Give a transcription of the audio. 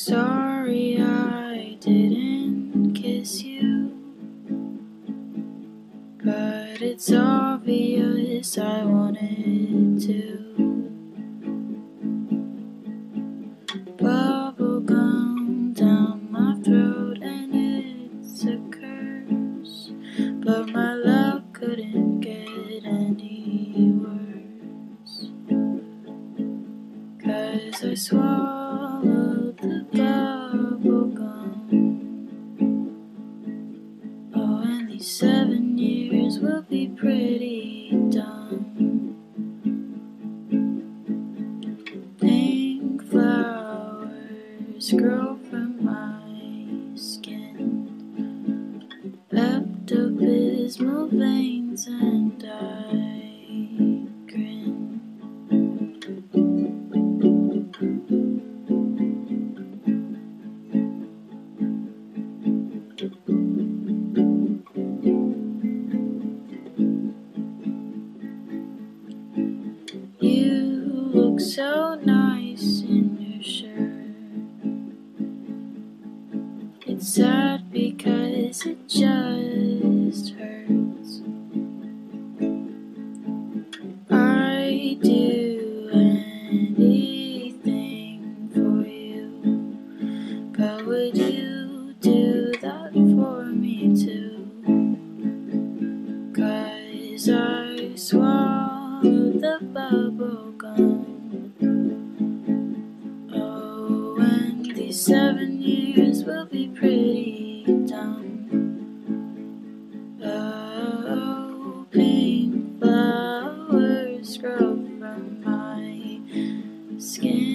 Sorry I didn't kiss you, but it's obvious I wanted to. Bubblegum down my throat and it's a curse, but my luck couldn't get any worse, 'cause I swallowed the bubblegum. Oh, and these 7 years will be pretty dumb. Pink flowers grow from my skin, pepto bismol veins, and I grin. You look so nice in your shirt. It's sad because it just hurts. I'd do anything for you, but would you do that for me too? 'Cause I swallowed the bubblegum. Oh, and these 7 years will be pretty dumb. Oh, pink flowers grow from my skin.